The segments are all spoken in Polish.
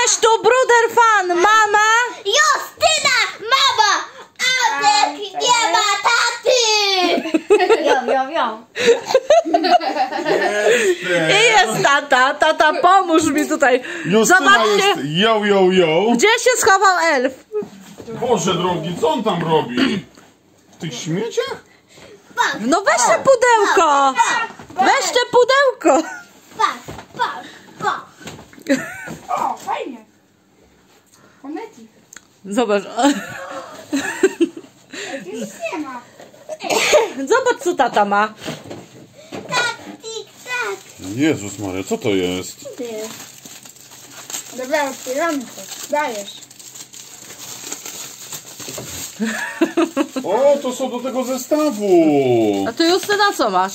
Cześć, tu Bruder Fan, mama! Justyna, mama! Adek nie ma taty! Jo. I jest tata, tata, pomóż mi tutaj. Justyna jest jo. Gdzie się schował elf? Boże drogi, co on tam robi? W tych śmieciach? No weź te pudełko! Weź te pudełko! Pa. O, fajnie. Konecik. Zobacz. Nic nie ma. Zobacz, co tata ma. Tak. Jezus Maria, co to jest? Dobra, otwieramy to. Dajesz. O, to są do tego zestawu. A ty Justyna, co masz?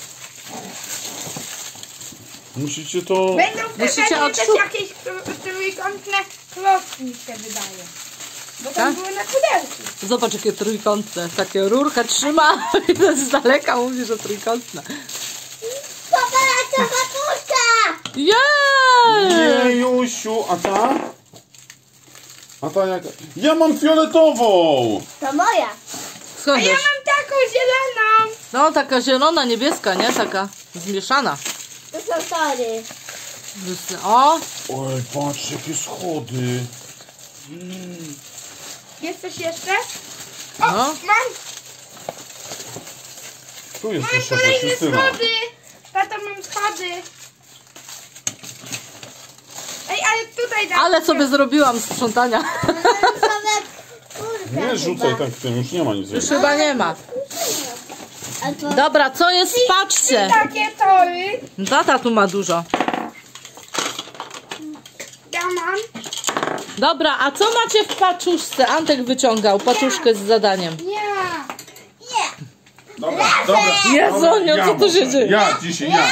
Musicie to... Będą Musicie też odszukać. jakieś trójkątne klocki mi się wydaje. Bo tam Tak? były na pudełku. Zobacz, jakie trójkątne. Takie rurkę trzyma i to z daleka mówi, że trójkątne. Popatrz, papuszka! Jej! Jejusiu, a ta? A ta jaka? Ja mam fioletową! To moja. A Skąd ja wiesz? mam taką zieloną. No, taka zielona, niebieska, nie? Taka zmieszana. To są tory. O! Oj, patrz, jakie schody. Jest coś jeszcze? O, No. mam Tu jest jeszcze kolejne coś, Justyna. schody. Tato, mam schody. Ej, ale tutaj dam. Ale sobie zrobiłam sprzątania. Nie rzucaj tak tym, już nie ma nic Już więcej. chyba nie ma. A to... Dobra, co jest w paczce? Takie tory. Tata tu ma dużo. Ja mam. Dobra, a co macie w paczuszce? Antek wyciągał paczuszkę z zadaniem. Ja. Dobra. Jezu, Oniu, co tu się dzieje? Ja, dzisiaj ja.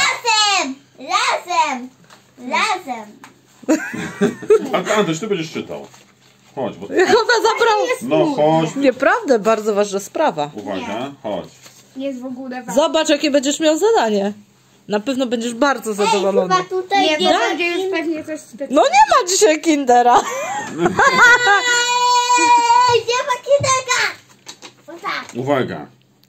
Razem. A Antoś, ty będziesz czytał. Chodź, bo... Jak ona zabrała? No chodź. Nieprawda, bardzo ważna sprawa. Uwaga, chodź. Jest w ogóle ważne. Zobacz, jakie będziesz miał zadanie. Na pewno będziesz bardzo zadowolony. Chyba tutaj Nie, nie bo ma... będzie już pewnie coś specjalnego. No nie ma dzisiaj Kindera. Gdzie ma kinderka? Uwaga.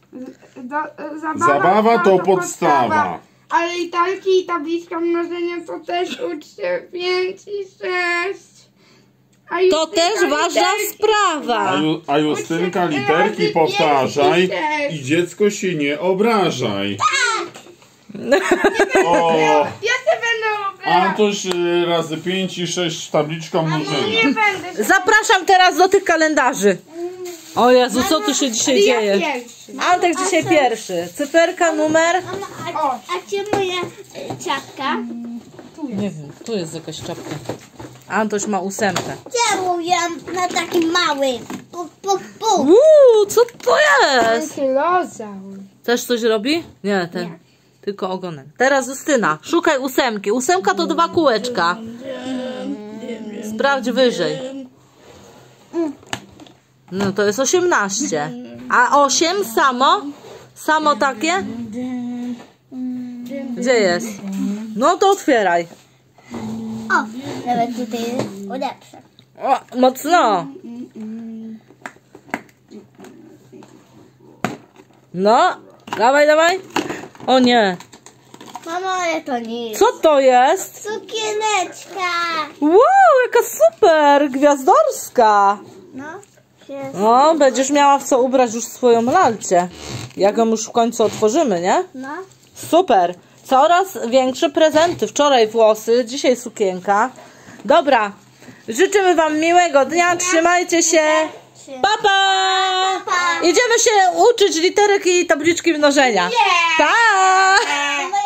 Zabawa to podstawa. Ale literki i tabliczka mnożenia to też uczcie 5 i 6. To też ważna sprawa. A Justynka, literki powtarzaj i dziecko się nie obrażaj. O, Ja się będę obrać. Antoś razy 5 i 6 tabliczka mnożenia. Nie będę się... Zapraszam teraz do tych kalendarzy. O Jezu, co tu się dzisiaj Ja dzieje? pierwszy. Antek dzisiaj pierwszy. Cyferka, numer? Mama, a gdzie moja czapka? Nie wiem, tu jest jakaś czapka. Antoś ma 8. Czemu ja na takim małym? Puk. Co to jest? Ankylozaur. Też coś robi? Nie, ten. Tylko ogonem. Teraz Justyna, szukaj 8. 8 to 2 kółeczka. Sprawdź wyżej. No to jest 18. A 8 samo? Samo takie? Gdzie jest? No to otwieraj. O, nawet tutaj jest lepsze. O, mocno. No, dawaj. O nie. Mamo, ale to nic. Co to jest? Sukieneczka. Wow, jaka super, gwiazdorska. No, jest. No, będziesz miała w co ubrać już swoją lalcie. Jak ją już w końcu otworzymy, nie? No. Super. Coraz większe prezenty. Wczoraj włosy, dzisiaj sukienka. Dobra. Życzymy wam miłego dnia. Trzymajcie się. Pa, pa! Idziemy się uczyć literek i tabliczki mnożenia. Pa! Moja